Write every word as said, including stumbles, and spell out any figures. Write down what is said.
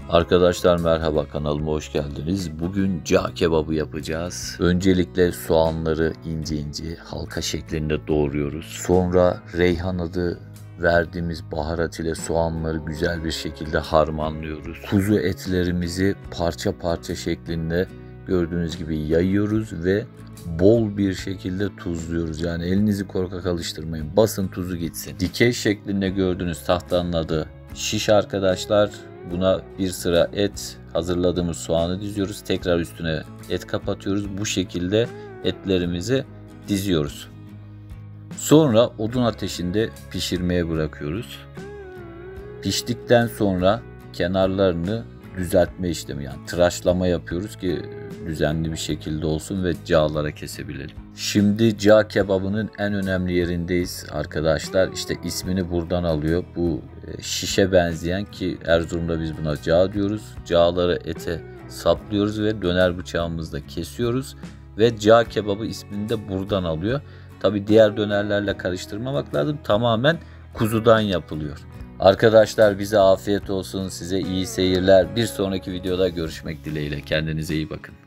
Arkadaşlar merhaba, kanalıma hoş geldiniz. Bugün cağ kebabı yapacağız. Öncelikle soğanları ince ince halka şeklinde doğruyoruz. Sonra reyhan adı verdiğimiz baharat ile soğanları güzel bir şekilde harmanlıyoruz. Kuzu etlerimizi parça parça şeklinde gördüğünüz gibi yayıyoruz ve bol bir şekilde tuzluyoruz. Yani elinizi korkak alıştırmayın. Basın tuzu gitsin. Dikey şeklinde gördüğünüz tahtanın adı şiş arkadaşlar. Buna bir sıra et, hazırladığımız soğanı diziyoruz. Tekrar üstüne et kapatıyoruz. Bu şekilde etlerimizi diziyoruz. Sonra odun ateşinde pişirmeye bırakıyoruz. Piştikten sonra kenarlarını düzeltme işlemi, yani tıraşlama yapıyoruz ki düzenli bir şekilde olsun ve cağlara kesebilelim. Şimdi cağ kebabının en önemli yerindeyiz arkadaşlar. İşte ismini buradan alıyor. Bu şişe benzeyen, ki Erzurum'da biz buna cağ diyoruz. Cağları ete saplıyoruz ve döner bıçağımızla kesiyoruz ve cağ kebabı ismini de buradan alıyor. Tabi diğer dönerlerle karıştırmamak lazım. Tamamen kuzudan yapılıyor. Arkadaşlar bize afiyet olsun, size iyi seyirler. Bir sonraki videoda görüşmek dileğiyle. Kendinize iyi bakın.